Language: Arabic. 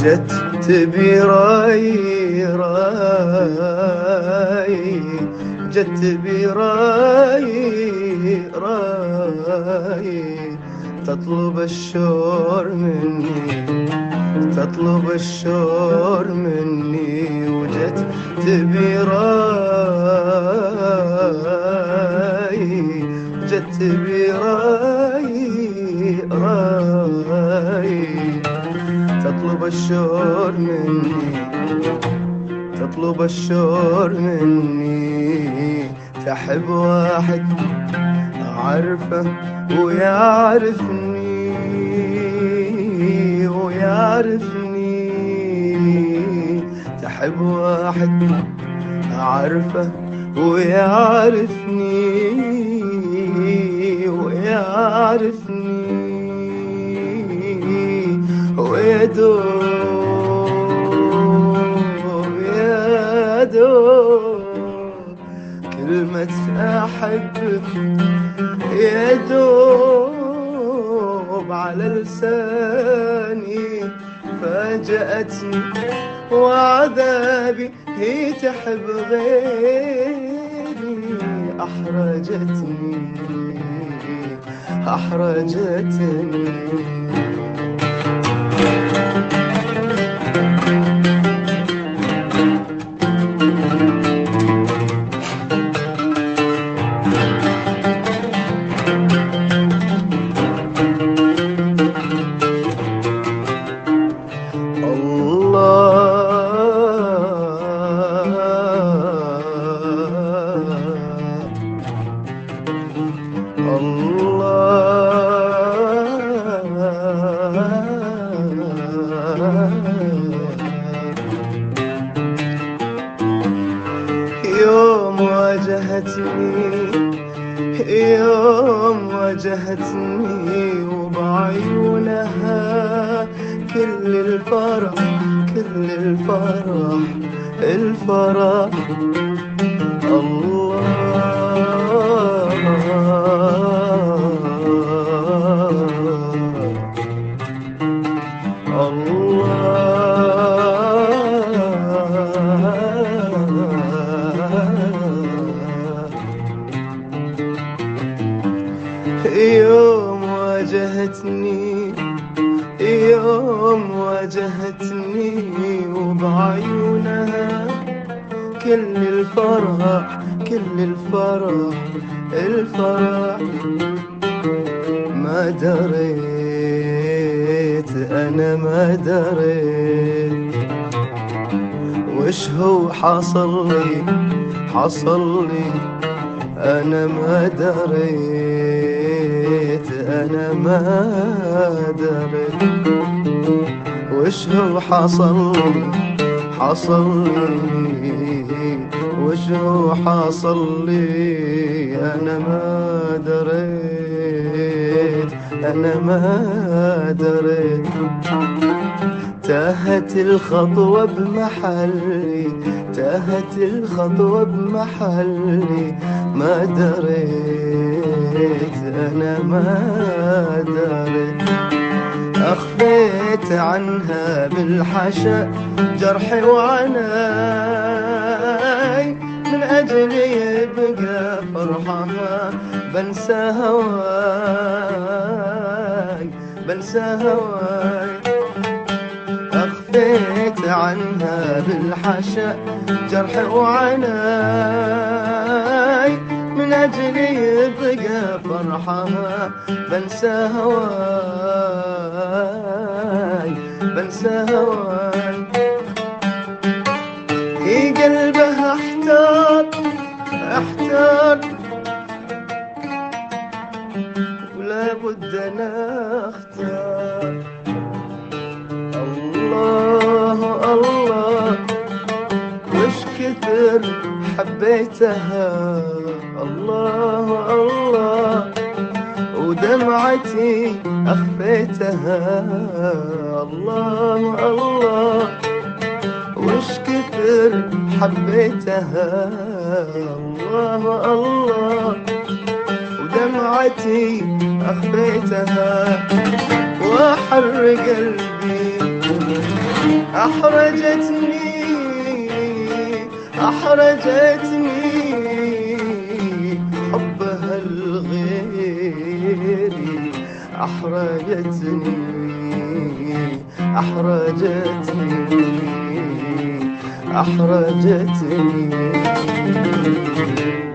جت تبي راي راي، جت تبي راي راي، تطلب الشور مني، تطلب الشور مني، وجت تبي راي، جت تبي راي راي، تطلب الشور مني، تطلب الشور مني. تحب واحد أعرفه ويعرفني ويعرفني، تحب واحد أعرفه ويعرفني ويعرفني، ويدوب يدوب كلمة أحبك، يدوب على لساني، فاجأتني وعذابي هي تحب غيري، أحرجتني أحرجتني. يوم واجهتني، يوم واجهتني وبعيونها كل الفرح، كل الفرح، الفرح. الله يوم واجهتني، يوم واجهتني وبعيونها كل الفرح، كل الفرح، الفرح. ما دريت أنا ما دريت وش هو حصل لي، حصل لي أنا ما دريت، أنا ما دريت وش هو حصل لي، حصل لي وش هو حصل لي، أنا ما دريت، أنا ما دريت. تاهت الخطوة بمحلي، تاهت الخطوة بمحلي، ما دريت أنا ما دريت. أخفيت عنها بالحشا جرحي وعناي، من أجل يبقى فرحها بنسى هواي، بنسى هواي. أخفيت عنها بالحشا جرحي وعناي، من أجل يبقى فرحها بنسى هواي، بنسى هواي. في قلبها احتار، احتار ولا بد أنا اختار. الله الله وش كثر حبيتها، الله الله ودمعتي أخفيتها، الله الله وش كثر حبيتها، الله الله ودمعتي أخفيتها، وأحر قلبي أحرجتني أحرجتني حبها الغيري أحرجتني أحرجتني أحرجتني